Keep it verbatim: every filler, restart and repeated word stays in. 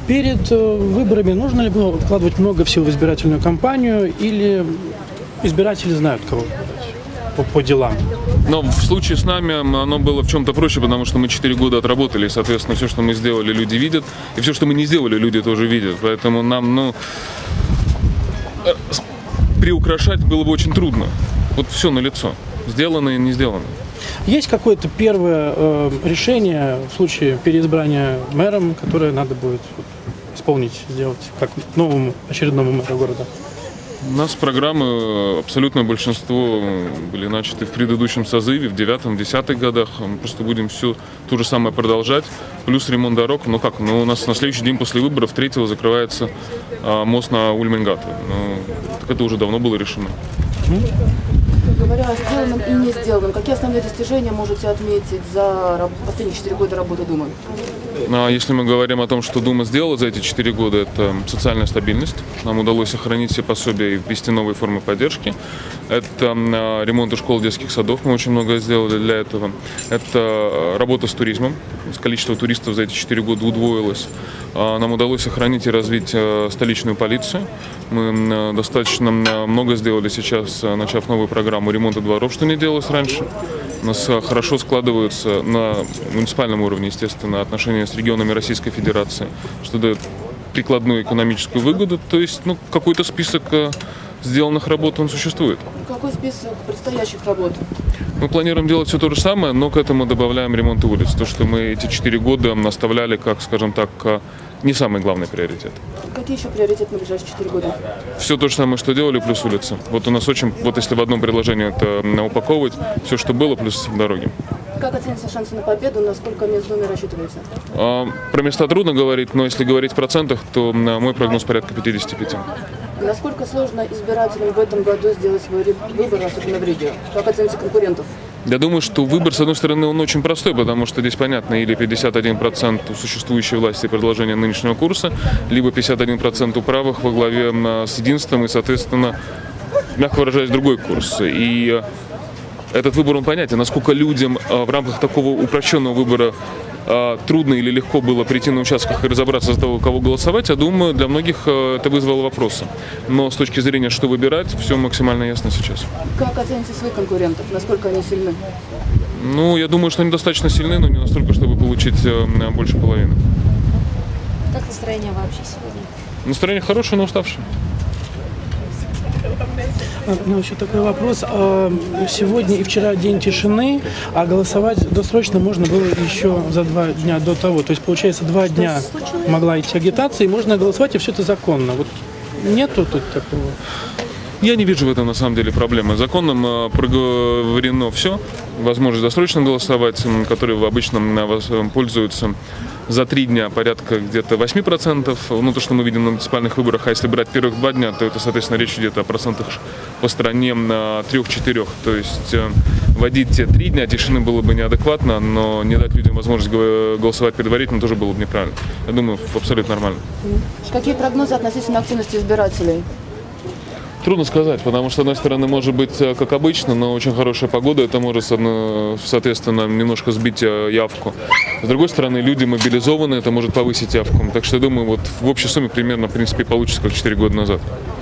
Перед выборами нужно ли было вкладывать много сил в избирательную кампанию, или избиратели знают, кого выбрать по, по делам? Но в случае с нами оно было в чем-то проще, потому что мы четыре года отработали, и, соответственно, все, что мы сделали, люди видят, и все, что мы не сделали, люди тоже видят. Поэтому нам, ну, приукрашать было бы очень трудно. Вот все налицо. Сделано и не сделано. Есть какое-то первое э, решение в случае переизбрания мэром, которое надо будет исполнить, сделать как новому очередному мэру города? У нас программы, абсолютное большинство были начаты в предыдущем созыве, в девятом, десятых годах. Мы просто будем все то же самое продолжать. Плюс ремонт дорог. Ну как, ну у нас на следующий день после выборов, третьего, закрывается а, мост на Ульменгату. Ну, так это уже давно было решено. Говоря о сделанном и не сделанном, какие основные достижения можете отметить за последние четыре года работы Думы? А если мы говорим о том, что Дума сделала за эти четыре года, это социальная стабильность. Нам удалось сохранить все пособия и ввести новые формы поддержки. Это ремонт школ, детских садов. Мы очень много сделали для этого. Это работа с туризмом. Количество туристов за эти четыре года удвоилось. Нам удалось сохранить и развить столичную полицию. Мы достаточно много сделали сейчас, начав новую программу ремонта дворов, что не делалось раньше. У нас хорошо складываются на муниципальном уровне, естественно, отношения с регионами Российской Федерации, что дает прикладную экономическую выгоду. То есть, ну, какой-то список сделанных работ, он существует. Какой список предстоящих работ? Мы планируем делать все то же самое, но к этому добавляем ремонт улиц. То, что мы эти четыре года оставляли, как, скажем так, не самый главный приоритет. Какие еще приоритеты на ближайшие четыре года? Все то же самое, что делали, плюс улицы. Вот у нас очень, вот если в одном предложении это упаковывать, все, что было, плюс дороги. Как оцениваете шансы на победу? На сколько мест в Думе рассчитываете? А, про места трудно говорить, но если говорить в процентах, то мой прогноз порядка пятьдесят пять. Насколько сложно избирателям в этом году сделать свой выбор, особенно в Риге? Как оцените конкурентов? Я думаю, что выбор, с одной стороны, он очень простой, потому что здесь понятно, или пятьдесят один процент у существующей власти продолжения нынешнего курса, либо пятьдесят один процент у правых во главе с единством и, соответственно, мягко выражаясь, другой курс. И этот выбор, он понятен. Насколько людям в рамках такого упрощенного выбора трудно или легко было прийти на участках и разобраться за того, кого голосовать, я думаю, для многих это вызвало вопросы. Но с точки зрения, что выбирать, все максимально ясно сейчас. Как оцените своих конкурентов? Насколько они сильны? Ну, я думаю, что они достаточно сильны, но не настолько, чтобы получить больше половины. Как настроение вообще сегодня? Настроение хорошее, но уставшее. У меня еще такой вопрос. Сегодня и вчера день тишины, а голосовать досрочно можно было еще за два дня до того. То есть, получается, два дня могла идти агитация, и можно голосовать, и все это законно. Вот нету тут такого? Я не вижу в этом на самом деле проблемы. Законом проговорено все. Возможность досрочно голосовать, которые обычно пользуются за три дня порядка где-то восемь процентов, ну то, что мы видим на муниципальных выборах, а если брать первых два дня, то это, соответственно, речь идет о процентах по стране на трех-четырех. То есть вводить те три дня тишины было бы неадекватно, но не дать людям возможность голосовать предварительно тоже было бы неправильно. Я думаю, абсолютно нормально. Какие прогнозы относительно активности избирателей? Трудно сказать, потому что, с одной стороны, может быть, как обычно, но очень хорошая погода, это может, соответственно, немножко сбить явку. С другой стороны, люди мобилизованы, это может повысить явку. Так что, я думаю, вот в общей сумме примерно, в принципе, получится, как четыре года назад.